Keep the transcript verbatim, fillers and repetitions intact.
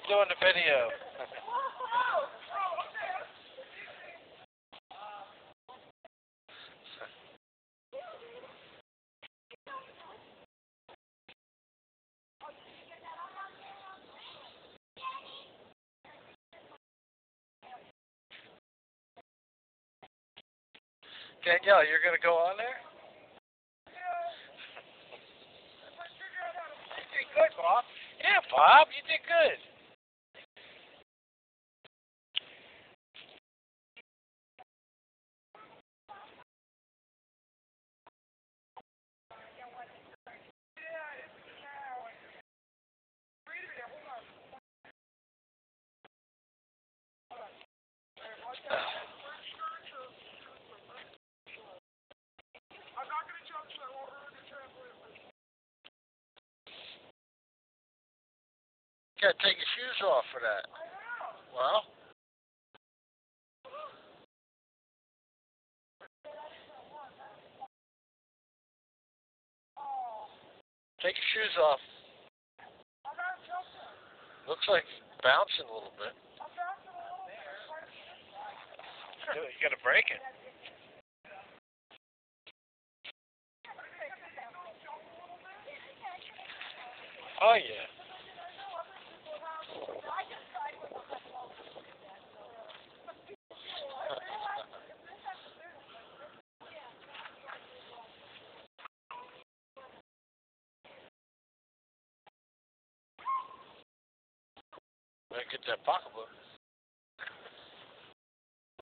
doing the video. Danielle, you're gonna go on there? You did good, Bob. Yeah, Bob, you did good. You gotta take your shoes off for that. Well, take your shoes off. Looks like bouncing a little bit. You gotta break it. Oh yeah. Better get that pocketbook.